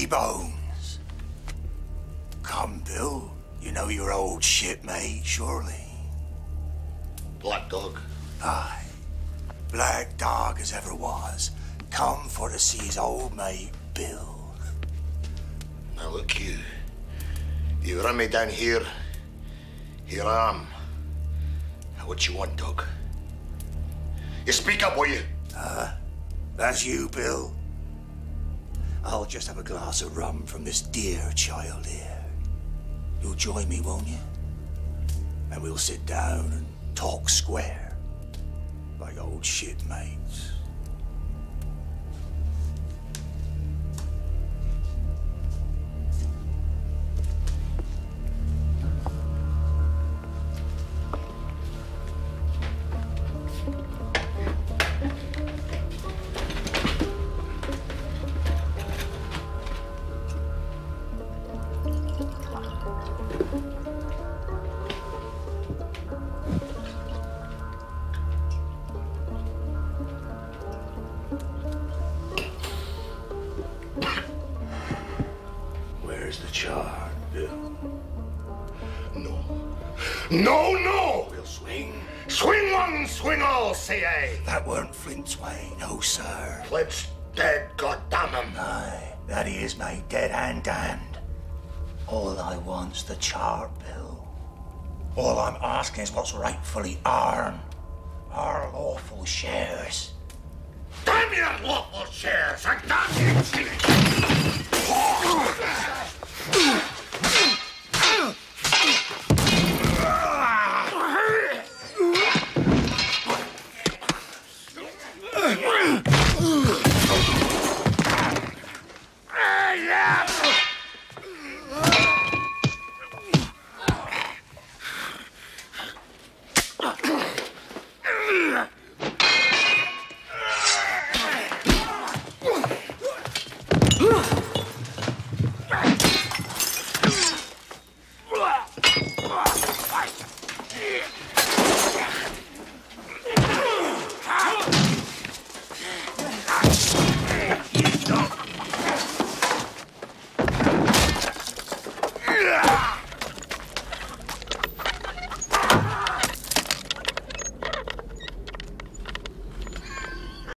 T-bones. Come, Bill. You know your old shipmate, surely. Black Dog. Aye. Black Dog as ever was. Come for to see his old mate, Bill. Now look you. You run me down here. Here I am. Now what you want, Dog? You speak up, will you? That's you, Bill. I'll just have a glass of rum from this dear child here. You'll join me, won't you? And we'll sit down and talk square, like old shipmates. No, no! We'll swing. Swing one, swing all, say I. That weren't Flint's way, no, sir. Flint's dead, goddammit. Aye, that he is, mate, dead and damned. All I want's the chart, Bill. All I'm asking is what's rightfully ourn. Our lawful shares. Damn your lawful shares, and damn you,